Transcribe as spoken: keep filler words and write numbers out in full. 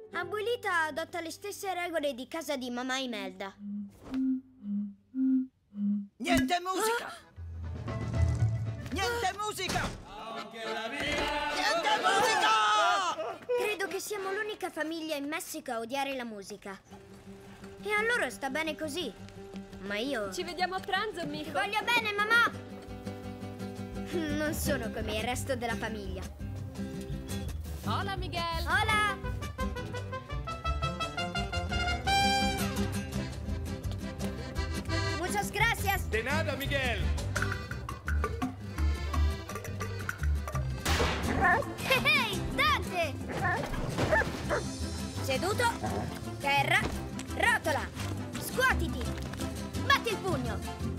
Abuelita adotta le stesse regole di casa di mamma Imelda. Niente musica! Niente musica! Niente musica! Credo che siamo l'unica famiglia in Messico a odiare la musica. E a loro sta bene così. Ma io... Ci vediamo a pranzo, mico. Ti voglio bene, mamma! Non sono come il resto della famiglia. Hola, Miguel! Hola! Muchas gracias! De nada, Miguel! Ehi, Dante! Seduto, terra, rotola, scuotiti, batti il pugno.